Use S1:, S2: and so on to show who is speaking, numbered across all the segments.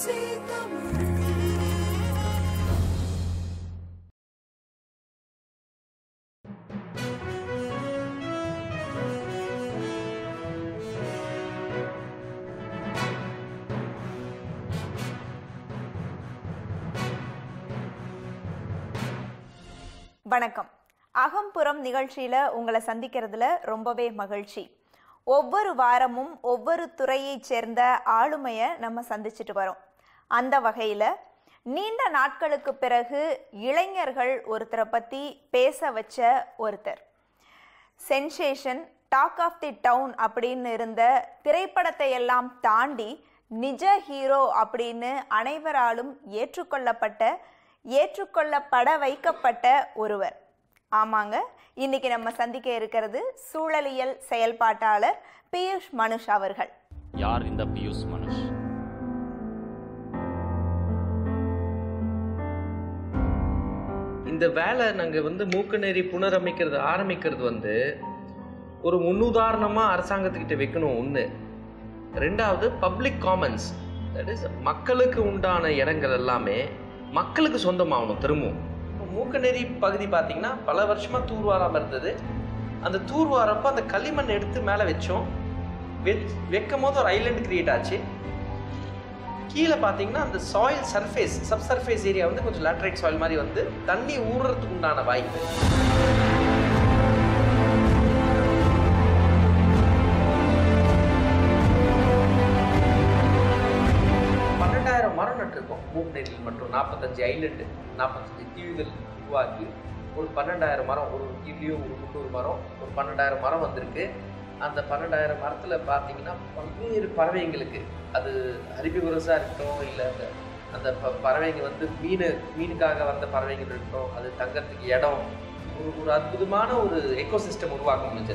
S1: வணக்கம். அகம் புறம் நிகழ்ச்சியில உங்களை சந்திக்கிறதுல ரொம்பவே மகிழ்ச்சி. ஒவ்வொரு வாரமும் ஒவ்வொரு துறையைச் சேர்ந்த ஆளுமையை நம்ம சந்திச்சுட்டு வரோம். அந்த வகையில் நீண்ட நாட்களுக்கு பிறகு இளைஞர்கள் ஒருத்தரை பற்றி பேச வச்ச ஒருத்தர், sensation, talk of the town அப்படின்னு இருந்த திரைப்படத்தை எல்லாம் தாண்டி நிஜ ஹீரோ அப்படின்னு அனைவராலும் ஏற்றுக்கொள்ளப்பட வைக்கப்பட்ட ஒருவர். ஆமாங்க, இன்னைக்கு நம்ம சந்திக்க இருக்கிறது சூழலியல் செயல்பாட்டாளர் பியூஷ் மனுஷ் அவர்கள்.
S2: யார் இந்த பியூஷ் மனுஷ்?
S3: இந்த வேலை நாங்கள் மூக்குநெறி புனரமைக்கிறது ஆரம்பிக்கிறது ஒரு முன்னுதாரணமாக அரசாங்கத்துக்கிட்ட வைக்கணும். ஒன்று. ரெண்டாவது, பப்ளிக் காமன்ஸ், தட் இஸ் மக்களுக்கு உண்டான இடங்கள் எல்லாமே மக்களுக்கு சொந்தமாகணும். திரும்பவும் இப்போ மூக்கநெறி பகுதி பார்த்திங்கன்னா பல வருஷமாக தூர்வாராமல் இருந்தது. அந்த தூர்வாரப்போ அந்த களிமண் எடுத்து மேலே வச்சோம். வைக்கும் போது ஒரு ஐலண்ட் கிரியேட் ஆச்சு. கீழே பார்த்தீங்கன்னா அந்த சாயில் சர்ஃபேஸ், சர்ஃபேஸ் ஏரியா கொஞ்சம் லேட்ரைட் சாயில் மாதிரி தண்ணி ஊறுறதுக்கு உண்டான வாய்ப்பு. 12,000 மரம் நட்டுருக்கோம் மூக்கநெறியில் மட்டும். 45 ஐலண்டு, 45 தீவுகள் உருவாக்கி ஒரு 12,000 மரம், ஒரு தீவுலையும் ஒரு 300 மரம், ஒரு 12,000 மரம் வந்திருக்கு. அந்த 12,000 மரத்தில் பார்த்தீங்கன்னா பல்வேறு பறவைங்களுக்கு, அது ஹெர்பிவோரஸாக இருக்கட்டும், இல்லை அந்த பறவைங்க மீனுக்காக வந்த பறவைகள் இருக்கட்டும், அது தங்கறதுக்கு இடம், ஒரு அற்புதமான ஒரு எக்கோசிஸ்டம் உருவாக்க முடிஞ்சது.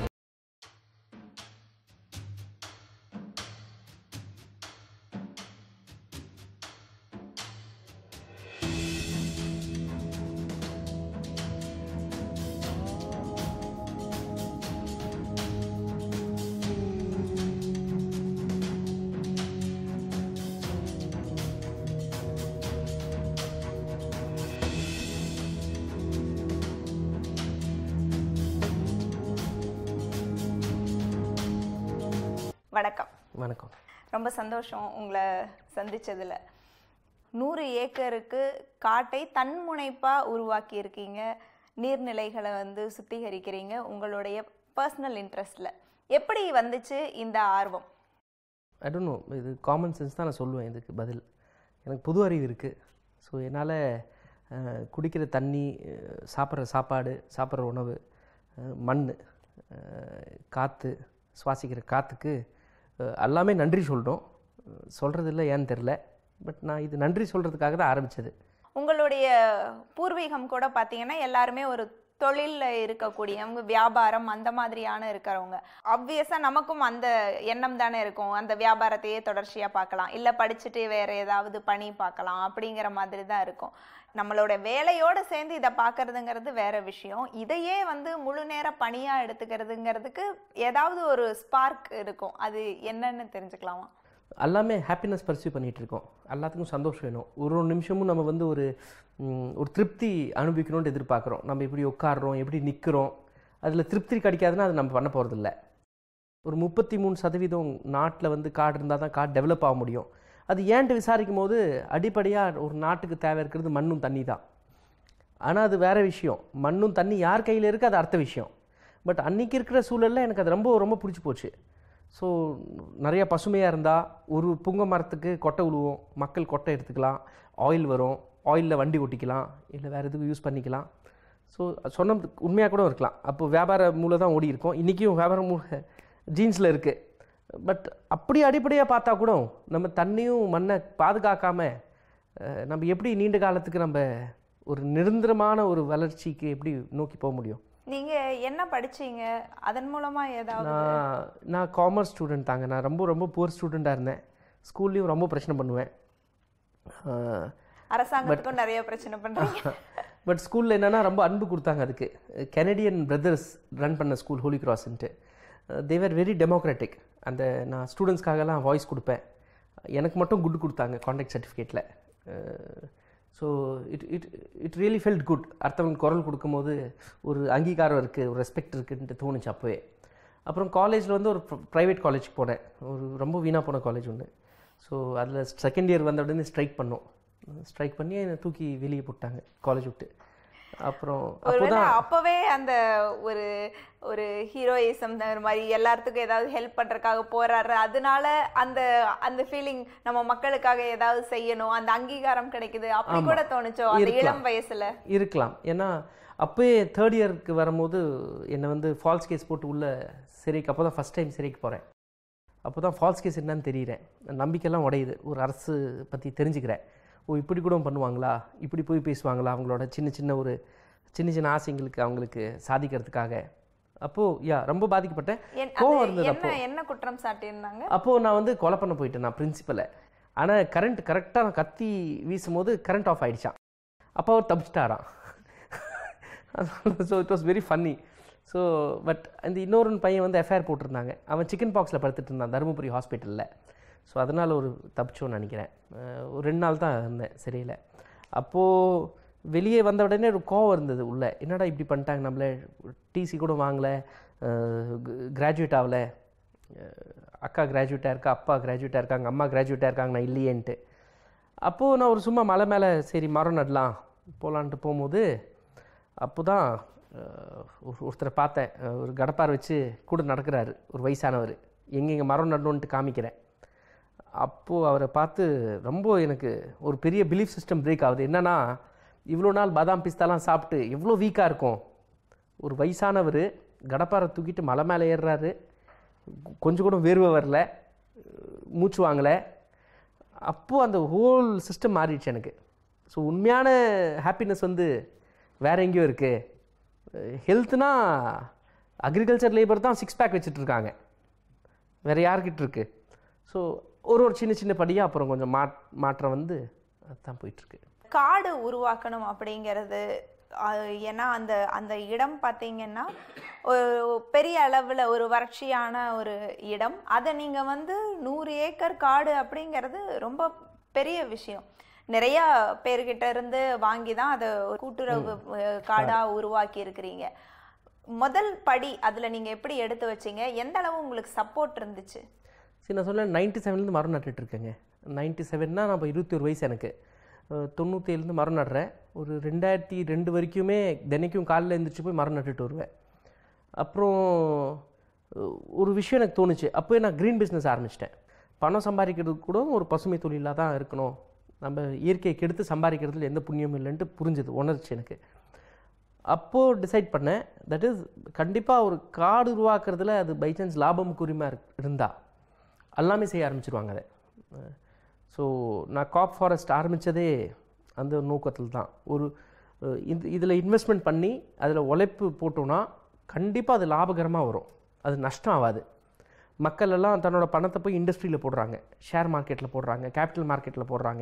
S1: வணக்கம்.
S3: வணக்கம்.
S1: ரொம்ப சந்தோஷம் உங்களை சந்திச்சதுல. 100 ஏக்கருக்கு காட்டை தன்முனைப்பாக உருவாக்கி இருக்கீங்க. நீர்நிலைகளை சுத்திகரிக்கிறீங்க உங்களுடைய பர்சனல் இன்ட்ரெஸ்டில். எப்படி வந்துச்சு இந்த ஆர்வம்?
S4: ஐ டோன்ட் நோ, இது காமன் சென்ஸ் தான் நான் சொல்லுவேன். இதுக்கு பதில் எனக்கு புது அறிவு இருக்குது. ஸோ என்னால் குடிக்கிற தண்ணி, சாப்பிட்ற சாப்பாடு, சாப்பிட்ற உணவு, மண், காற்று, சுவாசிக்கிற காற்றுக்கு எல்லாமே நன்றி சொல்கிறோம். சொல்கிறதில்ல ஏன்னு தெரில, பட் நான் இது நன்றி சொல்கிறதுக்காக தான் ஆரம்பித்தது.
S1: உங்களுடைய பூர்வீகம் கூட பார்த்தீங்கன்னா எல்லாருமே ஒரு தொழிலில் இருக்கக்கூடியவங்க, வியாபாரம் அந்த மாதிரியான இருக்கிறவங்க. ஆப்வியஸாக நமக்கும் அந்த எண்ணம் தானே இருக்கும், அந்த வியாபாரத்தையே தொடர்ச்சியாக பார்க்கலாம், இல்லை படிச்சுட்டு வேறு ஏதாவது பணி பார்க்கலாம் அப்படிங்கிற மாதிரி தான் இருக்கும். நம்மளோட வேலையோடு சேர்ந்து இதை பார்க்கறதுங்கிறது வேற விஷயம். இதையே முழு நேர பணியாக எடுத்துக்கிறதுங்கிறதுக்கு ஏதாவது ஒரு ஸ்பார்க் இருக்கும். அது என்னன்னு தெரிஞ்சுக்கலாமா?
S4: எல்லாமே ஹாப்பினஸ் பர்சியூ பண்ணிகிட்ருக்கோம். எல்லாத்துக்கும் சந்தோஷம் வேணும். ஒரு நிமிஷமும் நம்ம ஒரு திருப்தி அனுபவிக்கணும்னு எதிர்பார்க்குறோம். நம்ம எப்படி உட்காடுறோம், எப்படி நிற்கிறோம், அதில் திருப்தி கிடைக்காதுன்னா அது நம்ம பண்ண போகிறதில்ல. ஒரு 33% நாட்டில் காடு இருந்தால் தான் காடு டெவலப் ஆக முடியும். அது ஏன்ட்டு விசாரிக்கும் போது அடிப்படையாக ஒரு நாட்டுக்கு தேவை இருக்கிறது மண்ணும் தண்ணி தான். ஆனால் அது வேறு விஷயம். மண்ணும் தண்ணி யார் கையில் இருக்குது அது அடுத்த விஷயம். பட் அன்றைக்கி இருக்கிற சூழலில் எனக்கு அது ரொம்ப ரொம்ப பிடிச்சி போச்சு. ஸோ நிறையா பசுமையாக இருந்தால் ஒரு புங்க மரத்துக்கு கொட்டை விழுவோம், மக்கள் கொட்டை எடுத்துக்கலாம், ஆயில் வரும், ஆயிலில் வண்டி ஓட்டிக்கலாம், இல்லை வேறு எதுக்கும் யூஸ் பண்ணிக்கலாம். ஸோ சொன்னது உண்மையாக கூட இருக்கலாம். அப்போது வியாபார மூலம் தான் ஓடி இருக்கும். இன்றைக்கும் வியாபார மூல ஜீன்ஸில் இருக்குது. பட் அப்படி அடிப்படையாக பார்த்தா கூட நம்ம தண்ணியும் மண்ணை பாதுகாக்காமல் நம்ம எப்படி நீண்ட காலத்துக்கு நம்ம ஒரு நிரந்தரமான ஒரு வளர்ச்சிக்கு எப்படி நோக்கி போக முடியும்?
S1: நீங்கள் என்ன படிச்சீங்க? அதன் மூலமாக ஏதாவது?
S4: நான் காமர்ஸ் ஸ்டூடெண்ட் தாங்க. நான் ரொம்ப ரொம்ப புவர் ஸ்டூடெண்ட்டாக இருந்தேன். ஸ்கூல்லையும் ரொம்ப பிரச்சனை பண்ணுவேன்.
S1: அரசாங்கத்துக்கும் நிறைய பிரச்சனை பண்ணுறீங்க.
S4: பட் ஸ்கூலில் என்னென்னா ரொம்ப அன்பு கொடுத்தாங்க. அதுக்கு கெனடியன் பிரதர்ஸ் ரன் பண்ண ஸ்கூல், ஹோலி கிராஸ்ன்ட்டு. They were very democratic. அந்த நான் ஸ்டூடெண்ட்ஸ்க்காகலாம் வாய்ஸ் கொடுப்பேன். எனக்கு மட்டும் குட் கொடுத்தாங்க கான்டாக்ட் சர்டிஃபிகேட்டில். So it really felt good. அடுத்தவங்களுக்கு குரல் கொடுக்கும்போது ஒரு அங்கீகாரம் இருக்குது, ஒரு ரெஸ்பெக்ட் இருக்குன்ட்டு தோணுச்சு அப்போவே. அப்புறம் காலேஜில் வந்து ஒரு ப்ரைவேட் காலேஜுக்கு போனேன், ஒரு ரொம்ப வீணாக போன காலேஜ் ஒன்று. ஸோ அதில் செகண்ட் இயர் வந்த உடனே ஸ்ட்ரைக் பண்ணி என்னை தூக்கி வெளியே போட்டாங்க காலேஜ் விட்டு. அப்புறம்
S1: அப்போவே அந்த ஒரு ஒரு ஹீரோயிசம் மாதிரி எல்லாத்துக்கும் ஏதாவது ஹெல்ப் பண்ணுறதுக்காக போறாரு, அதனால அந்த அந்த ஃபீலிங் நம்ம மக்களுக்காக ஏதாவது செய்யணும், அந்த அங்கீகாரம் கிடைக்குது அப்படி கூட தோணுச்சோ அந்த இளம் வயசுல?
S4: இருக்கலாம். ஏன்னா அப்போயே தேர்ட் இயருக்கு வரும்போது என்னை வந்து ஃபால்ஸ் கேஸ் போட்டு உள்ள சிறைக்கு, அப்போ தான் ஃபஸ்ட் டைம் சிறைக்கு போகிறேன். அப்போ தான் ஃபால்ஸ் கேஸ் என்னன்னு தெரியுறேன். நம்பிக்கைலாம் உடையுது. ஒரு அரசு பற்றி தெரிஞ்சுக்கிறேன். ஓ இப்படி கூட பண்ணுவாங்களா, இப்படி போய் பேசுவாங்களா அவங்களோட சின்ன சின்ன ஆசைங்களுக்கு அவங்களுக்கு சாதிக்கிறதுக்காக. அப்போது ரொம்ப பாதிக்கப்பட்டேன். கோவம் இருந்தது. அப்போ
S1: என்ன குற்றம் சாட்டியிருந்தாங்க?
S4: அப்போது நான் வந்து கொலை பண்ண போயிட்டேன் நான் பிரின்சிபலை. ஆனால் கரெக்டாக நான் கத்தி வீசும் போது கரண்ட் ஆஃப் ஆகிடுச்சான். அப்போ அவர் தப்பிச்சிட்டாராம். So it was very funny. So but அந்த இன்னொரு பையன் வந்து எஃப்ஐஆர் போட்டிருந்தாங்க. அவன் சிக்கன் பாக்ஸில் படுத்துட்டு இருந்தான் தருமபுரி ஹாஸ்பிட்டலில். ஸோ அதனால் ஒரு தப்பிச்சோன்னு நினைக்கிறேன். ஒரு 2 நாள் தான் இருந்தேன் சரியில்லை. அப்போது வெளியே வந்த உடனே ஒரு கோவம் இருந்தது உள்ள. என்னடா இப்படி பண்ணிட்டாங்க, நம்மளை டிசி கூட வாங்கலை, கிராஜுவேட் ஆகலை, அக்கா கிராஜுவேட்டாக இருக்கா, அப்பா கிராஜுவேட்டாக இருக்காங்க, அம்மா கிராஜுவேட்டாக இருக்காங்க, நான் இல்லையேன்ட்டு. அப்போது நான் ஒரு சும்மா மலை மேலே சரி மரம் நடலாம் போகலான்ட்டு போகும்போது அப்போ தான் ஒருத்தரை பார்த்தேன். ஒரு கடப்பார் வச்சு கூட நடக்கிறாரு, ஒரு வயசானவர். எங்கெங்கே மரம் நடணுன்ட்டு காமிக்கிறேன். அப்போது அவரை பார்த்து ரொம்ப எனக்கு ஒரு பெரிய பிலீஃப் சிஸ்டம் பிரேக் ஆகுது. என்னென்னா, இவ்வளோ நாள் பாதாம் பிஸ்தாலாம் சாப்பிட்டு எவ்வளோ வீக்காக இருக்கும் ஒரு வயசானவர், கடப்பாரை தூக்கிட்டு மலை மேலே ஏறுறாரு, கொஞ்சம் கூட வேர்வை வரல, மூச்சு வாங்கலை. அப்போது அந்த ஹோல் சிஸ்டம் மாறிடுச்சு எனக்கு. ஸோ உண்மையான ஹாப்பினஸ் வந்து வேறு எங்கேயோ இருக்குது. ஹெல்த்னா அக்ரிகல்ச்சர் லேபர் தான் 6 பேக் வச்சுட்ருக்காங்க, வேறு யார்கிட்ட இருக்குது? ஸோ ஒரு சின்ன படியாக அப்புறம் கொஞ்சம் மாற்றம் வந்து அதுதான் போயிட்டுருக்கு.
S1: காடு உருவாக்கணும் அப்படிங்கிறது, ஏன்னா அந்த அந்த இடம் பார்த்தீங்கன்னா ஒரு பெரிய அளவில் ஒரு வறட்சியான ஒரு இடம். அதை நீங்கள் வந்து 100 ஏக்கர் காடு அப்படிங்கிறது ரொம்ப பெரிய விஷயம். நிறையா பேர்கிட்ட இருந்து வாங்கி தான் அதை ஒரு கூட்டுறவு காடாக உருவாக்கி இருக்கிறீங்க. முதல் படி அதில் நீங்கள் எப்படி எடுத்து வச்சிங்க? எந்த அளவு உங்களுக்கு சப்போர்ட் இருந்துச்சு?
S4: சரி, நான் சொல்ல 97லேருந்து மரம் நட்டுட்ருக்கேங்க. 97னா நான் இப்போ 21 வயசு எனக்கு. 97லேருந்து மரம் நடுறேன். ஒரு 2002 வரைக்குமே தினைக்கும் காலையில் எழுந்திரிச்சு போய் மரம் நட்டுட்டு வருவேன். அப்புறம் ஒரு விஷயம் எனக்கு தோணுச்சு. அப்போயே நான் க்ரீன் பிஸ்னஸ் ஆரம்பிச்சிட்டேன். பணம் சம்பாதிக்கிறதுக்கு கூட ஒரு பசுமை தொழிலாக தான் இருக்கணும், நம்ம இயற்கையை கெடுத்து சம்பாதிக்கிறதுல எந்த புண்ணியமும் இல்லைன்ட்டு புரிஞ்சுது, உணர்ச்சி எனக்கு. அப்போது டிசைட் பண்ணேன், தட் இஸ் கண்டிப்பாக ஒரு காடு உருவாக்குறதுல அது பை சான்ஸ் லாபமுக்கு உரிமை இருந்தால் எல்லாமே செய்ய ஆரம்பிச்சிருவாங்க அதை. ஸோ நான் காப் ஃபாரஸ்ட் ஆரம்பித்ததே அந்த நோக்கத்தில் தான். ஒரு இதில் இன்வெஸ்ட்மெண்ட் பண்ணி அதில் உழைப்பு போட்டோன்னா கண்டிப்பாக அது லாபகரமாக வரும், அது நஷ்டம் ஆகாது. மக்கள் எல்லாம் தன்னோட பணத்தை போய் இண்டஸ்ட்ரியில் போடுறாங்க, ஷேர் மார்க்கெட்டில் போடுறாங்க, கேபிட்டல் மார்க்கெட்டில் போடுறாங்க,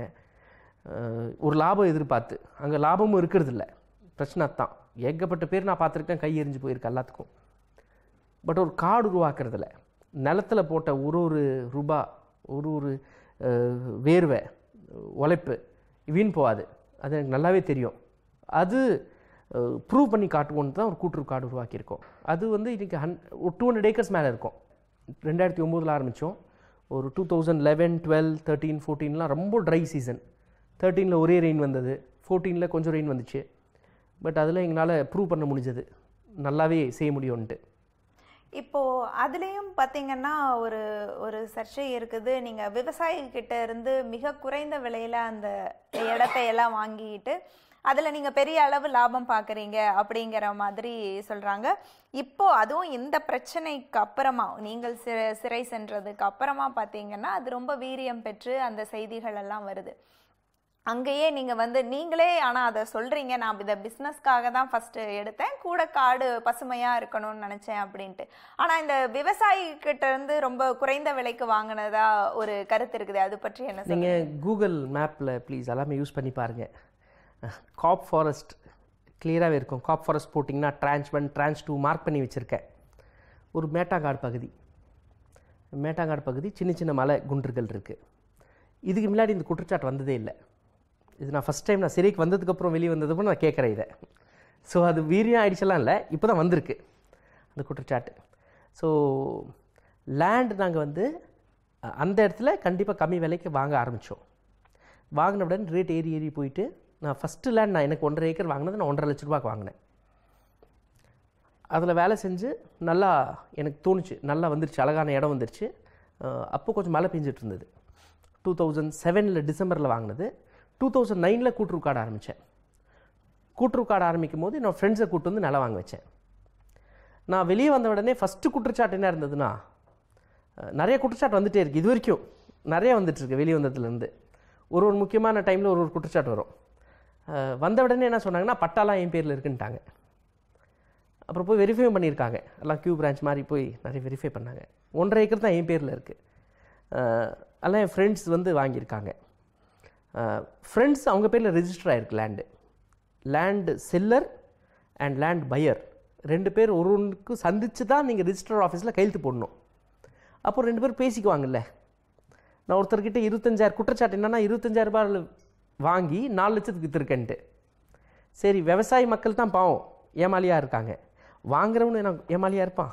S4: ஒரு லாபம் எதிர்பார்த்து. அங்கே லாபமும் இருக்கிறது இல்லை, பிரச்சனை தான். ஏகப்பட்ட பேர் நான் பார்த்துருக்கேன், கை எறிஞ்சு போயிருக்கு எல்லாத்துக்கும். பட் ஒரு காடு உருவாக்குறதில்ல, நிலத்தில் போட்ட ஒரு ரூபா, ஒரு வேர்வை உழைப்பு வீண் போகாது, அது எனக்கு நல்லாவே தெரியும். அது ப்ரூவ் பண்ணி காட்டுவோன்னு தான் ஒரு கூட்டுறவு காடு உருவாக்கியிருக்கோம். அது வந்து இன்றைக்கி 200 ஏக்கர்ஸ் மேலே இருக்கும். 2009 ஆரம்பித்தோம். ஒரு 2011, 12, 13, 14லாம் ரொம்ப ட்ரை சீசன். 13ல் ஒரே ரெயின் வந்தது, 14ல் கொஞ்சம் ரெயின் வந்துச்சு. பட் அதில் எங்களால் ப்ரூவ் பண்ண முடிஞ்சது நல்லாவே செய்ய முடியும்ன்ட்டு.
S1: இப்போது அதுலேயும் பார்த்திங்கன்னா ஒரு ஒரு சர்ச்சை இருக்குது. நீங்கள் விவசாயிகிட்ட இருந்து மிக குறைந்த விலையில் அந்த இடத்தையெல்லாம் வாங்கிட்டு அதில் நீங்கள் பெரிய அளவு லாபம் பார்க்குறீங்க அப்படிங்கிற மாதிரி சொல்கிறாங்க. இப்போது அதுவும் இந்த பிரச்சனைக்கு அப்புறமா, நீங்கள் சிறை சென்றதுக்கு அப்புறமா பார்த்தீங்கன்னா அது ரொம்ப வீரியம் பெற்று அந்த செய்திகள் எல்லாம் வருது. அங்கேயே நீங்கள் வந்து நீங்களே ஆனால் அதை சொல்கிறீங்க, நான் இதை பிஸ்னஸ்க்காக தான் ஃபஸ்ட்டு எடுத்தேன், கூட காடு பசுமையாக இருக்கணும்னு நினச்சேன் அப்படின்ட்டு. ஆனால் இந்த விவசாயிக்கிட்ட இருந்து ரொம்ப குறைந்த விலைக்கு வாங்கினதா ஒரு கருத்து இருக்குது, அது பற்றி என்ன?
S4: நீங்கள் கூகுள் மேப்பில் ப்ளீஸ் எல்லாமே யூஸ் பண்ணி பாருங்கள். காப் ஃபாரஸ்ட் கிளியராகவே இருக்கும். காப் ஃபாரஸ்ட் போட்டிங்கன்னா ட்ரான்ச் 1, ட்ரான்ச் 2 மார்க் பண்ணி வச்சுருக்கேன். ஒரு மேட்டாங்காடு பகுதி, சின்ன சின்ன மலை குன்றுகள் இருக்குது. இதுக்கு முன்னாடி இந்த குற்றச்சாட்டு வந்ததே இல்லை. இது நான் ஃபஸ்ட் டைம் நான் சிறைக்கு வந்ததுக்கப்புறம் வெளியே வந்ததுக்கப்புறம் நான் கேட்குறேன் இதை. ஸோ அது வீரியம் ஆயிடுச்செல்லாம் இல்லை, இப்போ தான் வந்திருக்கு அந்த குற்றச்சாட்டு. ஸோ லேண்ட் நாங்கள் வந்து அந்த இடத்துல கண்டிப்பாக கம்மி விலைக்கு வாங்க ஆரம்பித்தோம். வாங்கின உடனே ரேட் ஏறி போயிட்டு நான் ஃபஸ்ட்டு லேண்ட் நான் எனக்கு 1.5 ஏக்கர் வாங்கினது நான் 1.5 லட்ச ரூபாய்க்கு வாங்கினேன். அதில் வேலை செஞ்சு நல்லா எனக்கு தோணுச்சு, நல்லா வந்துருச்சு, அழகான இடம் வந்துருச்சு. அப்போ கொஞ்சம் மழை பெஞ்சிட்டு இருந்தது. 2007 டிசம்பரில் வாங்கினது. 2009 கூட்டுறவு கார்டு ஆரம்பித்தேன். கூட்டுறவு கார்டு ஆரம்பிக்கும் போது என்னோடய ஃப்ரெண்ட்ஸை கூப்பிட்டு வந்து நிலம் வாங்க வச்சேன். நான் வெளியே வந்த உடனே ஃபஸ்ட்டு குற்றச்சாட்டு என்ன இருந்ததுன்னா, நிறைய குற்றச்சாட்டு வந்துகிட்டே இருக்குது, இது வரைக்கும் நிறைய வந்துட்டுருக்கு. வெளியே வந்ததுலேருந்து ஒரு முக்கியமான டைமில் ஒரு குற்றச்சாட்டு வரும். வந்த உடனே என்ன சொன்னாங்கன்னா, பட்டாலாம் என் பேரில் இருக்குன்ட்டாங்க. அப்புறம் போய் வெரிஃபை பண்ணியிருக்காங்க, எல்லாம் கியூ பிரான்ச் மாதிரி போய் நிறைய வெரிஃபை பண்ணாங்க. 1.5 ஏக்கர் தான் என் பேரில் இருக்குது. எல்லாம் என் ஃப்ரெண்ட்ஸ் வந்து வாங்கியிருக்காங்க. ஃப்ரெண்ட்ஸ் அவங்க பேரில் ரெஜிஸ்டர் ஆகிருக்கு land seller and land buyer 2 பேர் ஒருவனுக்கு சந்தித்து தான் நீங்கள் ரிஜிஸ்டர் ஆஃபீஸில் கையெழுத்து போடணும். அப்போ 2 பேர் பேசிக்குவாங்கல்ல. நான் ஒருத்தர்கிட்ட 25,000 குற்றச்சாட்டு என்னென்னா 25,000 ரூபாயில் வாங்கி 4 லட்சத்துக்கு விற்றுருக்கேன்ட்டு. சரி, விவசாயி மக்கள் தான் பாவம் ஏமாலியாக இருக்காங்க, வாங்குறவனு என்ன ஏமாலியாக இருப்பான்?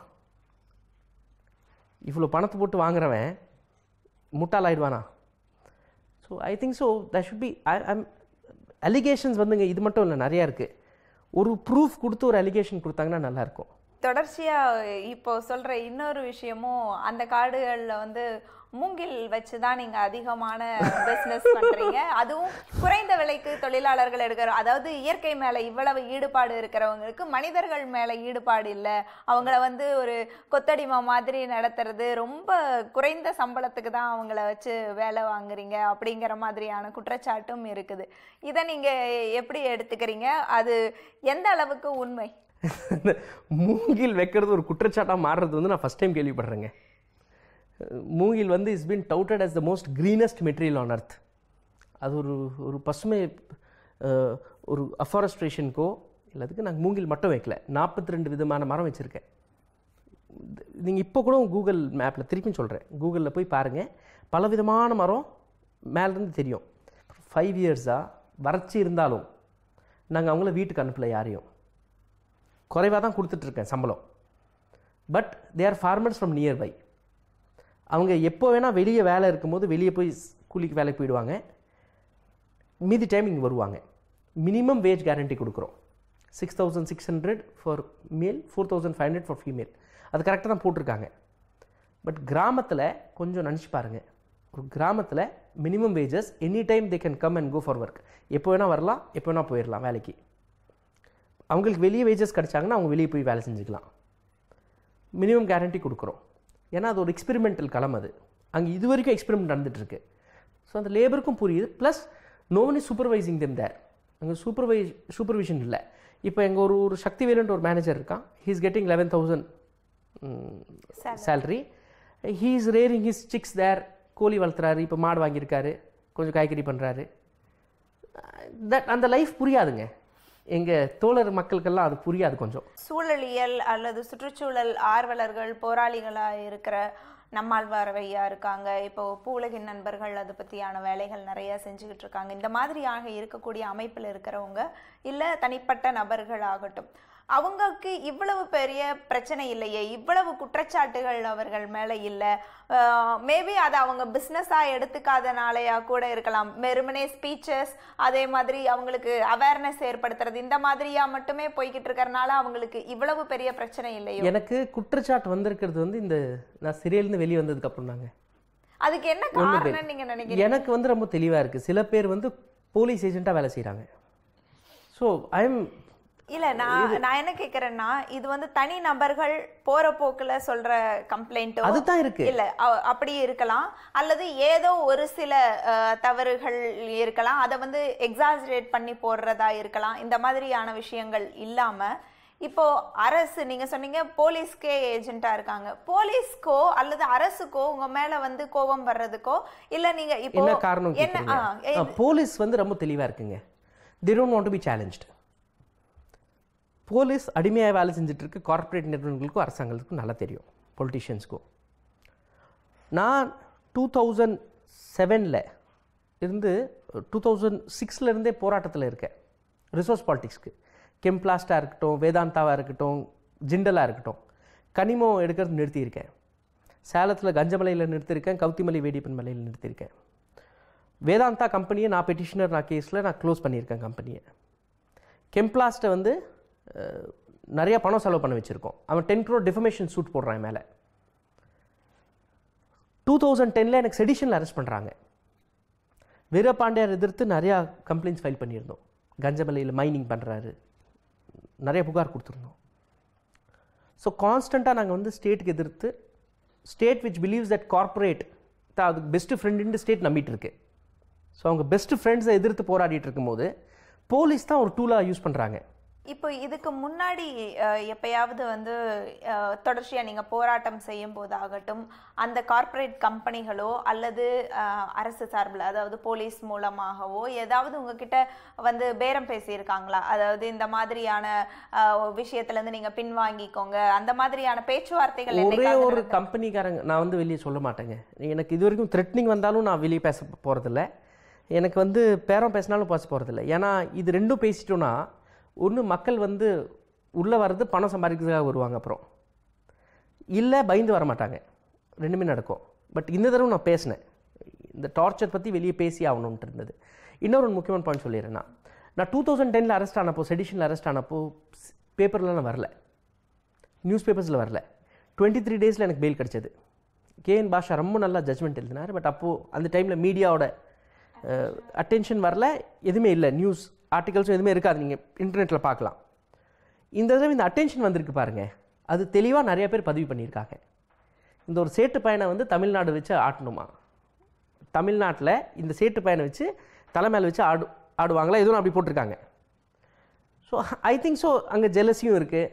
S4: இவ்வளோ பணத்தை போட்டு வாங்குறவன் முட்டாள் ஆகிடுவானா? So I think so that should be allegations வந்துங்க. இது மட்டும் இல்லை, நிறையா இருக்குது. ஒரு ப்ரூஃப் கொடுத்து ஒரு அலிகேஷன் கொடுத்தாங்கன்னா நல்லாயிருக்கும்.
S1: தொடர்ச்சியாக இப்போ சொல்கிற இன்னொரு விஷயமும், அந்த காடுகளில் வந்து மூங்கில் வச்சு தான் நீங்கள் அதிகமான பிஸ்னஸ் பண்ணுறீங்க. அதுவும் குறைந்த விலைக்கு தொழிலாளர்கள் எடுக்கிற, அதாவது இயற்கை மேலே இவ்வளவு ஈடுபாடு இருக்கிறவங்களுக்கு மனிதர்கள் மேலே ஈடுபாடு இல்லை, அவங்கள வந்து ஒரு கொத்தடிமை மாதிரி நடத்துறது, ரொம்ப குறைந்த சம்பளத்துக்கு தான் அவங்கள வச்சு வேலை வாங்குறீங்க அப்படிங்கிற மாதிரியான குற்றச்சாட்டும் இருக்குது. இதை நீங்கள் எப்படி எடுத்துக்கிறீங்க? அது எந்த அளவுக்கு உண்மை?
S4: மூங்கில் வைக்கிறது ஒரு குற்றச்சாட்டாக மாறுறது வந்து நான் ஃபஸ்ட் டைம் கேள்விப்படுறேங்க. மூங்கில் வந்து is been doubted as the most greenest material on earth. அது ஒரு பசுமை ஒரு அஃபாரஸ்ட்ரேஷனுக்கோ எல்லாத்துக்கும் நாங்கள் மூங்கில் மட்டும் வைக்கல, 42 விதமான மரம் வச்சுருக்கேன். நீங்கள் இப்போ கூட கூகுள் மேப்பில் திருப்பி சொல்கிறேன், கூகுளில் போய் பாருங்கள், பல விதமான மரம் மேலேருந்து தெரியும். 5 இயர்ஸாக வறட்சி இருந்தாலும் நாங்கள் அவங்கள வீட்டுக்கு அனுப்பலை, யாரையும் குறைவாக தான் கொடுத்துட்ருக்கேன் சம்பளம். But they are farmers from nearby. அவங்க எப்போ வேணால் வெளியே வேலை இருக்கும்போது வெளியே போய் கூலிக்கு வேலைக்கு போயிடுவாங்க, மீதி டைம் இங்கே வருவாங்க. மினிமம் வேஜ் கேரண்டி கொடுக்குறோம். 6,600 ஃபார் மேல், 4,500 ஃபார் ஃபீமேல். அது கரெக்டாக தான் போட்டிருக்காங்க. பட் கிராமத்தில் கொஞ்சம் நினச்சி பாருங்கள், ஒரு கிராமத்தில் minimum wages any time they can come and go for work. எப்போ வேணால் வரலாம், எப்போ வேணால் போயிடலாம் வேலைக்கு. அவங்களுக்கு வெளியே வேஜஸ் கிடச்சாங்கன்னா அவங்க வெளியே போய் வேலை செஞ்சுக்கலாம். மினிமம் கேரண்டி கொடுக்குறோம். ஏன்னா அது ஒரு எக்ஸ்பெரிமெண்டல் களம். அது அங்கே இது வரைக்கும் எக்ஸ்பெரிமெண்ட் நடந்துகிட்ருக்கு. ஸோ அந்த லேபருக்கும் புரியுது. Plus no one is supervising them there. அங்கே சூப்பர்விஷன் இல்லை. இப்போ எங்கள் ஒரு சக்தி வேலுன்ற ஒரு மேனேஜர் இருக்கான். He is getting 11,000 salary. He is rearing his six there. கோழி வளர்த்துறாரு, இப்போ மாடு வாங்கியிருக்காரு, கொஞ்சம் காய்கறி பண்ணுறாரு. அந்த லைஃப் புரியாதுங்க. எங்கள் தோழர் மக்களுக்கெல்லாம் அது புரியாது. கொஞ்சம்
S1: சூழலியல் அல்லது சுற்றுச்சூழல் ஆர்வலர்கள், போராளிகளாக இருக்கிற நம்மாழ்வாரவையா இருக்காங்க, இப்போ பூவுலகின் நண்பர்கள் அது பற்றியான வேலைகள் நிறைய செஞ்சுக்கிட்டு இருக்காங்க. இந்த மாதிரியாக இருக்கக்கூடிய அமைப்பில் இருக்கிறவங்க இல்லை தனிப்பட்ட நபர்கள் ஆகட்டும், அவங்களுக்கு இவ்வளவு பெரிய பிரச்சனை இல்லையே, இவ்வளவு குற்றச்சாட்டுகள் அவர்கள் மேலே இல்லை. மேபி அதை அவங்க பிஸ்னஸாக எடுத்துக்காதனாலையா கூட இருக்கலாம். வெறுமனே ஸ்பீச்சஸ், அதே மாதிரி அவங்களுக்கு அவேர்னஸ் ஏற்படுத்துறது, இந்த மாதிரியா மட்டுமே போய்கிட்டு இருக்கிறனால அவங்களுக்கு இவ்வளவு பெரிய பிரச்சனை இல்லையோ?
S4: எனக்கு குற்றச்சாட்டு வந்திருக்கிறது வந்து இந்த நான் சிறையிலேருந்து வெளியே வந்ததுக்கு அப்புறம் தாங்க.
S1: அதுக்கு என்ன காரணம் நீங்க நினைக்கிறீங்க?
S4: எனக்கு வந்து ரொம்ப தெளிவாக இருக்குது. சில பேர் வந்து போலீஸ் ஏஜென்ட்டாக வேலை செய்கிறாங்க. ஸோ ஐ எம்
S1: இல்லை, நான் என்ன கேட்குறேன்னா, இது வந்து தனி நபர்கள் போகிற போக்கில் சொல்கிற கம்ப்ளைண்ட்டோ
S4: அதுதான் இருக்குது.
S1: இல்லை அப்படி இருக்கலாம், அல்லது ஏதோ ஒரு சில தவறுகள் இருக்கலாம், அதை வந்து எக்ஸாஜரேட் பண்ணி போடுறதா இருக்கலாம். இந்த மாதிரியான விஷயங்கள் இல்லாமல் இப்போ அரசு, நீங்க சொன்னீங்க போலீஸ்க்கே ஏஜென்ட்டா இருக்காங்க, போலீஸ்க்கோ அல்லது அரசுக்கோ உங்க மேல வந்து கோபம் வர்றதுக்கோ இல்ல நீங்க இப்போ
S4: என்ன காரணம் கேக்குறீங்க? போலீஸ் வந்து ரொம்ப தெளிவா இருக்குங்க. they don't want to be challenged. Police அடிமையாக வேலை செஞ்சுட்டு இருக்கு கார்ப்பரேட் நிறுவனங்களுக்கும் அரசாங்கத்துக்கும் நல்லா தெரியும், பொலிட்டிஷியன்ஸ்க்கும். நான் 2007 இருந்து 2006 போராட்டத்தில் இருக்கேன் ரிசோர்ஸ் பாலிட்டிக்ஸ்க்கு. கெம்பிளாஸ்டாக இருக்கட்டும், வேதாந்தாவாக இருக்கட்டும், ஜிண்டலாக இருக்கட்டும், கனிமம் எடுக்கிறது நிறுத்தியிருக்கேன். சேலத்தில் கஞ்சமலையில் நிறுத்தியிருக்கேன், கவுத்திமலை வேடிப்பன் மலையில் நிறுத்தியிருக்கேன். வேதாந்தா கம்பெனியை நான் பெட்டிஷனர் கேஸில் நான் க்ளோஸ் பண்ணியிருக்கேன் கம்பெனியை. கெம்பிளாஸ்ட்டை வந்து நிறையா பணம் செலவு பண்ண வச்சுருக்கோம். அவன் 10 crore டிஃபமேஷன் சூட் போடுறான் மேலே. 2010 எனக்கு செடிஷனில் அரெஸ்ட் பண்ணுறாங்க. வீரபாண்டியார் எதிர்த்து நிறையா கம்ப்ளைண்ட்ஸ் ஃபைல் பண்ணியிருந்தோம். கஞ்சமலையில் மைனிங் பண்ணுறாரு, நிறைய புகார் கொடுத்துருந்தோம். ஸோ கான்ஸ்டண்ட்டாக நாங்கள் வந்து ஸ்டேட்டுக்கு எதிர்த்து, state which believes that corporate தான் அதுக்கு பெஸ்ட்டு ஃப்ரெண்டுன்னு ஸ்டேட் நம்பிட்டு இருக்கு. ஸோ அவங்க பெஸ்ட்டு ஃப்ரெண்ட்ஸை எதிர்த்து போராடிட்டு இருக்கும்போது போலீஸ் தான் ஒரு டூலாக யூஸ் பண்ணுறாங்க.
S1: இப்போ இதுக்கு முன்னாடி எப்பயாவது வந்து தொடர்ச்சியாக நீங்கள் போராட்டம் செய்யும் போதாகட்டும், அந்த கார்ப்பரேட் கம்பெனிகளோ அல்லது அரசு சார்பில், அதாவது போலீஸ் மூலமாகவோ ஏதாவது உங்ககிட்ட வந்து பேரம் பேசியிருக்காங்களா? அதாவது இந்த மாதிரியான விஷயத்துலேருந்து நீங்கள் பின்வாங்கிக்கோங்க, அந்த மாதிரியான பேச்சுவார்த்தைகள்?
S4: ஒரே ஒரு கம்பெனிக்காரங்க, நான் வந்து வெளியே சொல்ல மாட்டேங்க. எனக்கு இது வரைக்கும் த்ரெட்னிங் வந்தாலும் நான் வெளியே பேச போகிறதில்ல. எனக்கு வந்து பேரம் பேசினாலும் பேச போகிறதில்ல. ஏன்னா இது ரெண்டும் பேசிட்டோன்னா ஒன்று மக்கள் வந்து உள்ளே வர்றது பணம் சம்பாதிக்கிறதுக்காக வருவாங்க, அப்புறம் இல்லை பயந்து வர மாட்டாங்க. ரெண்டுமே நடக்கும். பட் இந்த தடவை நான் பேசினேன், இந்த டார்ச்சர் பற்றி வெளியே பேசி ஆகணுன்ட்டு இருந்தது. இன்னொரு முக்கியமான பாயிண்ட் சொல்லிடுறேன். நான் 2010 அரெஸ்ட் ஆனப்போ, செடிஷனில் அரெஸ்ட் ஆனப்போ பேப்பரில் நான் வரல, நியூஸ் பேப்பர்ஸில் வரல. 23 days எனக்கு பெயில் கிடச்சது. கேஎன் பாஷா ரொம்ப நல்லா ஜட்ஜ்மெண்ட் எழுதினார். பட் அப்போது அந்த டைமில் மீடியாவோட அட்டென்ஷன் வரல, எதுவுமே இல்லை, நியூஸ் ஆர்டிகல்ஸும் எதுவுமே இருக்காது, நீங்கள் இன்டர்நெட்டில் பார்க்கலாம். இந்த தடவை இந்த அட்டென்ஷன் வந்திருக்கு பாருங்கள், அது தெளிவாக நிறைய பேர் பதிவு பண்ணியிருக்காங்க. இந்த ஒரு சேட்டு பையனை வந்து தமிழ்நாடு வச்சு ஆட்டணுமா, தமிழ்நாட்டில் இந்த சேட்டு பையனை வச்சு தலைமையில் வச்சு ஆடுவாங்களா, எதுவும் அப்படி போட்டிருக்காங்க. ஸோ ஐ திங்க் ஸோ அங்கே ஜெலசியும் இருக்குது,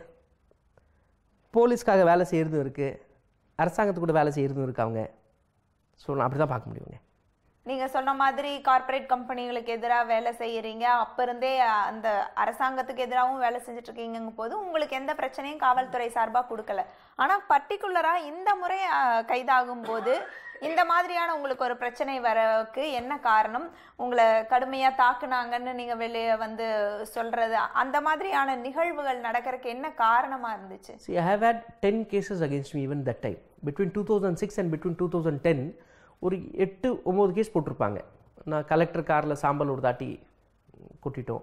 S4: போலீஸ்க்காக வேலை செய்கிறதும் இருக்குது, அரசாங்கத்து கூட வேலை செய்கிறதும் இருக்குது அவங்க. ஸோ நான் அப்படி தான் பார்க்க முடியுங்க.
S1: நீங்கள் சொன்ன மாதிரி கார்ப்பரேட் கம்பெனிகளுக்கு எதிராக வேலை செய்கிறீங்க, அப்போ இருந்தே அந்த அரசாங்கத்துக்கு எதிராகவும் வேலை செஞ்சுட்டு இருக்கீங்க போது உங்களுக்கு எந்த பிரச்சனையும் காவல்துறை சார்பாக கொடுக்கல. ஆனால் பர்டிகுலராக இந்த முறை கைதாகும் போது இந்த மாதிரியான உங்களுக்கு ஒரு பிரச்சனை வரக்கு என்ன காரணம்? உங்களை கடுமையாக தாக்குனாங்கன்னு நீங்கள் வெளியே வந்து சொல்கிறது, அந்த மாதிரியான நிகழ்வுகள் நடக்கிறதுக்கு என்ன காரணமாக இருந்துச்சு?
S4: See, I have had 10 cases against me even that time. Between 2006 and between 2010 ஒரு 8-9 கேஸ் போட்டிருப்பாங்க. நான் கலெக்டர் காரில் சாம்பல் ஒரு தாட்டி கொட்டிட்டோம்.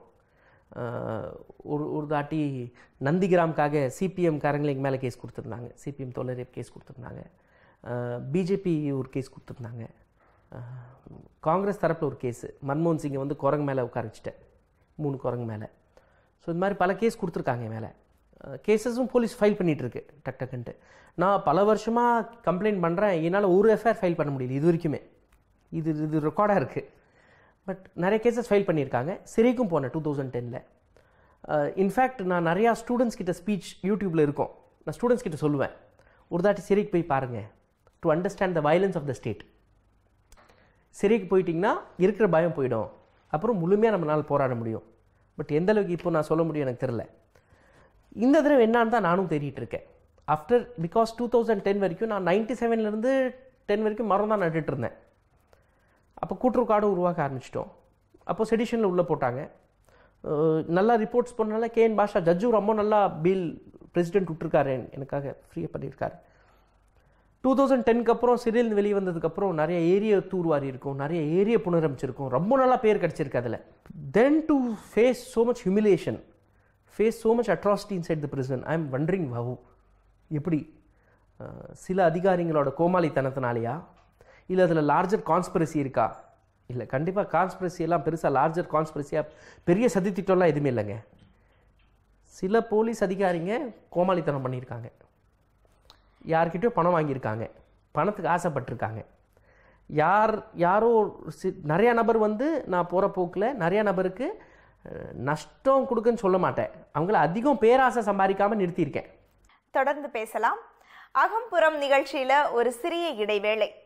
S4: ஒரு தாட்டி நந்திகிராமுக்காக சிபிஎம் காரங்களை எங்கள் மேலே கேஸ் கொடுத்துருந்தாங்க, சிபிஎம் தோழர் கேஸ் கொடுத்துருந்தாங்க. பிஜேபி ஒரு கேஸ் கொடுத்துருந்தாங்க. காங்கிரஸ் தரப்பில் ஒரு கேஸு, மன்மோகன் சிங்கை வந்து குரங்கு மேலே உட்கார வச்சுட்டேன், 3 குரங்கு மேலே. ஸோ இந்த மாதிரி பல கேஸ் கொடுத்துருக்காங்க மேலே. கேஸஸும் போலீஸ் ஃபைல் பண்ணிகிட்ருக்கு டக்குன்ட்டு. நான் பல வருஷமாக கம்ப்ளைண்ட் பண்ணுறேன், என்னால் ஒரு எஃப்ஐஆர் ஃபைல் பண்ண முடியல இது வரைக்குமே. இது ரெக்கார்டாக இருக்குது. பட் நிறைய கேஸஸ் ஃபைல் பண்ணியிருக்காங்க. சிறைக்கும் போனேன் 2010. இன்ஃபேக்ட் நான் நிறையா ஸ்டூடெண்ட்ஸ் கிட்ட ஸ்பீச் யூடியூப்பில் இருக்கும், நான் ஸ்டூடெண்ட்ஸ் கிட்ட சொல்லுவேன், ஒரு தாட்டி சிறைக்கு போய் பாருங்கள், to understand the violence of the state. சிறைக்கு போயிட்டிங்கன்னா இருக்கிற பயம் போயிடும், அப்புறம் முழுமையாக நம்மளால் போராட முடியும். பட் எந்த அளவுக்கு இப்போ நான் சொல்ல முடியும் எனக்கு தெரில. இந்த தடவை என்னான்னு தான் நானும் தேடிட்டு இருக்கேன். ஆஃப்டர் பிகாஸ் 2010 வரைக்கும் நான் 97 10 வரைக்கும் மரம் தான் நட்டுட்டு இருந்தேன். அப்போ கூட்டுறவு கார்டும் உருவாக்க ஆரம்பிச்சிட்டோம். அப்போது செடிஷனில் உள்ளே போட்டாங்க. நல்லா ரிப்போர்ட்ஸ் பண்ணனால கேஎன் பாஷா ஜட்ஜும் ரொம்ப நல்லா பில் பிரசிடென்ட் விட்டுருக்காரு, எனக்காக ஃப்ரீயாக பண்ணியிருக்காரு. 2010 அப்புறம் சிறையில் வெளியே வந்ததுக்கப்புறம் நிறைய ஏரியா தூர்வாரி இருக்கும், நிறைய ஏரியா புனரமைச்சிருக்கும், ரொம்ப நல்லா பேர் கிடச்சிருக்கு அதில். Then to face so much humiliation, face so much atrocity inside the prison. I am wondering how, எப்படி சில அதிகாரிகளோட கோமாளித்தனத்தினாலேயா, இல்லை அதில் லார்ஜர் கான்ஸ்பிரசி இருக்கா? இல்லை, கண்டிப்பாக கான்ஸ்பிரசியெல்லாம் பெருசாக லார்ஜர் கான்ஸ்பிரசியாக பெரிய சதி திட்டம்லாம் எதுவுமே இல்லைங்க. சில போலீஸ் அதிகாரிங்க கோமாளித்தனம் பண்ணியிருக்காங்க, யார்கிட்டயோ பணம் வாங்கியிருக்காங்க, பணத்துக்கு ஆசைப்பட்டிருக்காங்க. யாரோ நிறையா நபர் வந்து நான் போகிற போக்கில் நிறையா நபருக்கு நஷ்டம் கொடுக்குன்னு சொல்ல மாட்டேன், அவங்கள அதிகம் பேராசை சம்பாதிக்காமல் நிறுத்தியிருக்கேன்.
S1: தொடர்ந்து பேசலாம். அகம்புறம் நிகழ்ச்சியில் ஒரு சிறிய இடைவேளை.